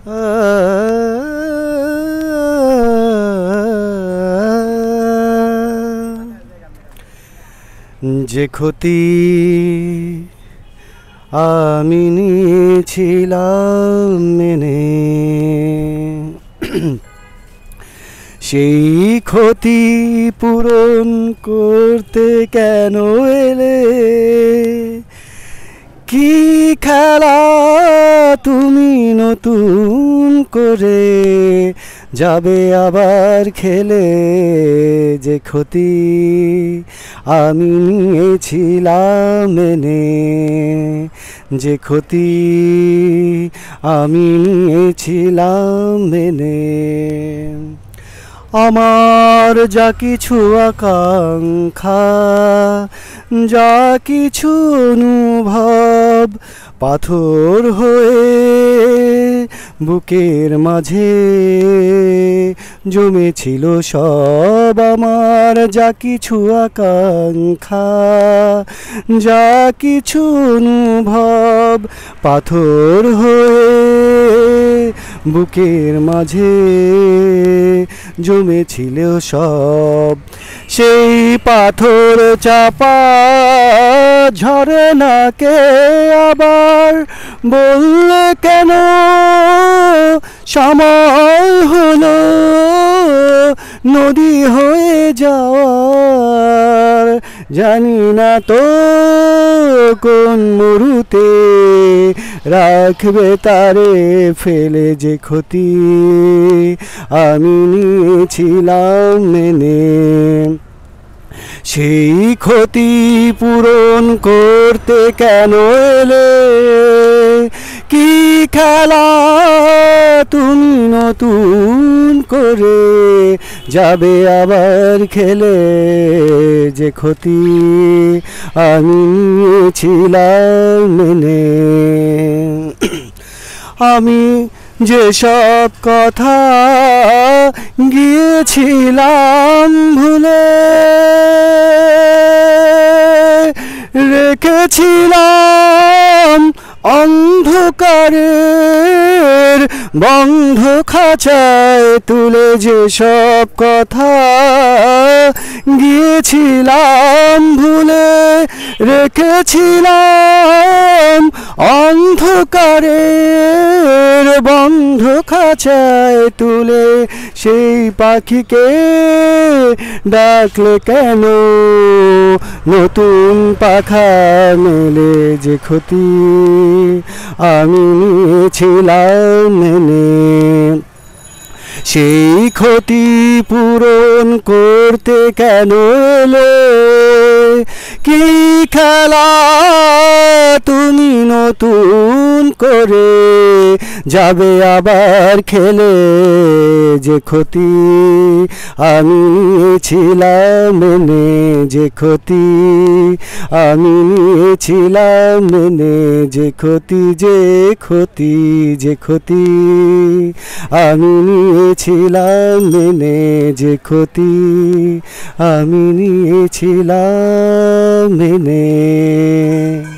যে ক্ষতি আমি নিয়েছিলাম মেনে, সেই ক্ষতি পূরণ করতে কেন এলে? কি খেলা তুমি নতুন করে যাবে আবার খেলে? যে ক্ষতি আমি নিয়েছিলাম মেনে, যে ক্ষতি আমি নিয়েছিলাম মেনে। আমার যা কিছু আকাঙ্ক্ষা, যা কিছু অনুভব পাথর হয়ে বুকের মাঝে জমেছিল সব। আমার যা কিছু আকাঙ্ক্ষা, যা কিছু অনুভব পাথর হয়ে বুকের মাঝে জমেছিল সব। সেই পাথর চাপা ঝরনাকে আবার বললে কেন সময় হলো নদী হয়ে যাওয়ার? জানি না তো কোন মরুতে রাখবে তারে ফেলে। যে ক্ষতি আমি নিয়েছিলাম মেনে, সেই ক্ষতি পূরণ করতে কেন এলে? কি খেলা তুমি নতুন করে যাবে আবার খেলে? যে ক্ষতি আমি নিয়েছিলাম মেনে। আমি যেসব কথা গিয়েছিলাম ভুলে, রেখেছিলাম অন্ধকারের বন্ধ খাঁচায় তুলে। যেসব কথা গিয়েছিলাম ভুলে, রেখেছিলাম অন্ধকারের বন্ধ খাঁচায় তুলে। সেই পাখিকে ডাকলে কেন নতুন পাখা মেলে? যে ক্ষতি আমি নিয়েছিলাম মেনে, সেই ক্ষতি পূরণ করতে কেন এলে? কি খেলা তুমি নতুন করে যাবে আবার খেলে? যে ক্ষতি আমি নিয়েছিলাম মেনে, যে ক্ষতি আমি নিয়েছিলাম মেনে। যে ক্ষতি, যে ক্ষতি, যে ক্ষতি আমি নিয়েছিলাম মেনে। যে ক্ষতি আমি নিয়েছিলাম মেনে।